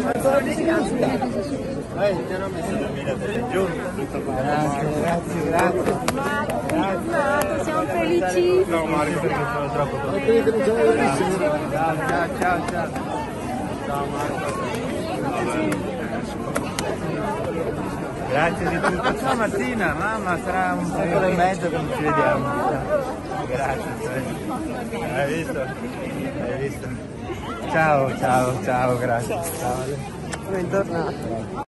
Ti hanno messo 2000 giorni. Grazie. Siamo felici. No, Mario, perché sono troppo contento. Ciao. Ciao Marco. Grazie di tutto. Ciao Martina, mamma, sarà un secolo e mezzo che non ci vediamo. Grazie. Hai visto? Ciao, grazie. Ciao. Bentornato.